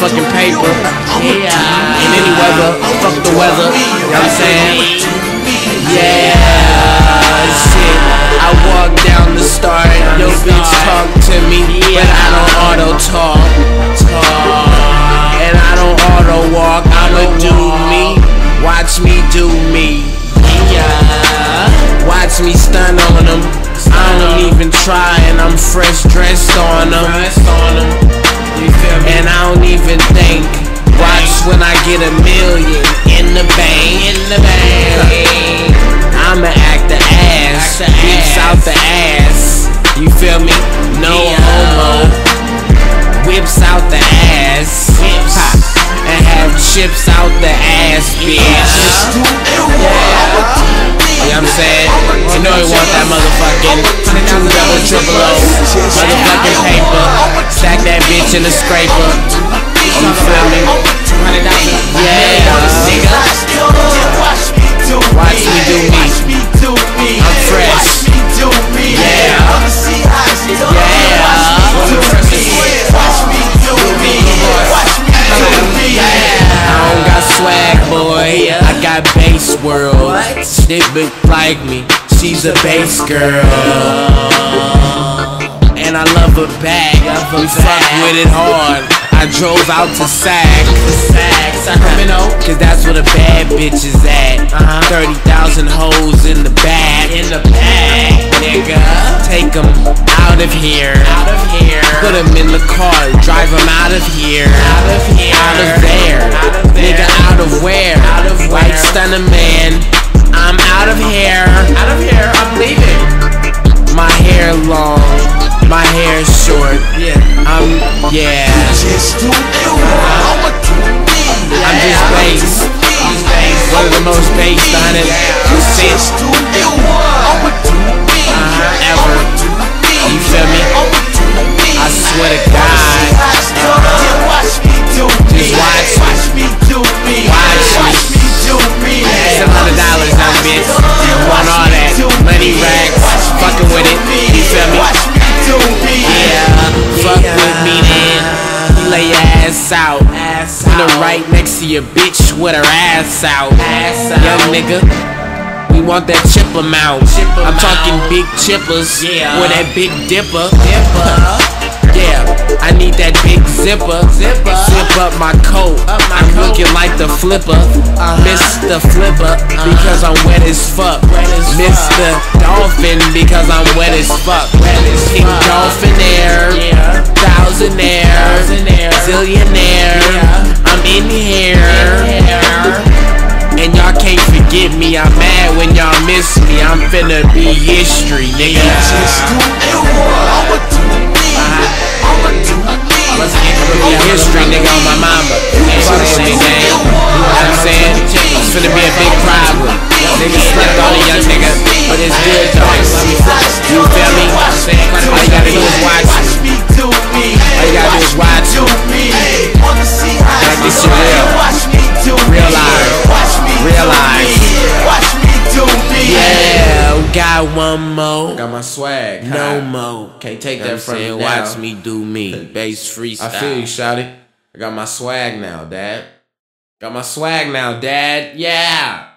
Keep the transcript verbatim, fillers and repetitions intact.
motherfucking paper. Yeah. In any weather, fuck the weather. You know what I'm saying? Yeah. Shit. I walk down the start. Yo, bitch, talk to me, but I don't auto talk. And I don't auto walk. I'ma do me. Watch me do me. Yeah. Watch me stun on them. I don't even try, and I'm fresh dressed on them. And I don't even think. Watch when I get a million in the bank. In the bank. I'ma act the ass. Whips out the ass. You feel me? No homo. Whips out the ass. Ha. And have chips out the ass, bitch. Yeah. You know what I'm saying? You know you want that motherfucking two double triple O motherfucking paper. Stack that bitch in the scraper. You feel me? Yeah, nigga. Watch me do me. I'm fresh. Yeah. I don't got swag, boy. I got bass world. Snippet like me. She's a bass girl. And I love her back. We fuck with it hard. I drove out to Sac, Sacramento, cause that's where the bad bitch is at. thirty thousand hoes in the bag. In the bag, nigga. Take them out of here. Out of here. Put them in the car, drive them out of here. Out of here. Out of there. Out of there. Nigga, out of where? Out of where? White stunner man. I'm out of here. Out of here, I'm leaving. My hair long. My hair's short. Yeah. I'm, yeah. I'm just bass. One of the most bass on it. Uh, ever. You feel me? I swear to God. Just watch me. Watch me. seven hundred dollars on bitch. Want all that. Money racks. Fucking with it. You feel me? Yeah, fuck with me then. You lay your ass out. Put her right next to your bitch with her ass out. Young nigga, we want that chip amount. I'm talking big chippers with that big dipper. Yeah, I need that big zipper. Zip up my coat. I'm looking like the flipper. Mister Flipper, because I'm wet as fuck. Mister Dolphin, because I'm wet as fuck. King Dolphinaire, thousandaire, zillionaire. I'm in here. And y'all can't forget me. I'm mad when y'all miss me. I'm finna be history, nigga. History, nigga, on my mama. Fuck with me, gang. You know what I'm saying? It's finna be a big problem. Niggas slept on a young nigga, but it's good though. You feel me? All you gotta do is watch me. All you gotta do is watch me. Like this shit real. Realize. Realize. Yeah, got one more. Got my swag. No more. Can't take You know that from me now. Watch me do me. Bass freestyle. I feel you, shawty. I got my swag now, dad. Got my swag now, dad. Yeah.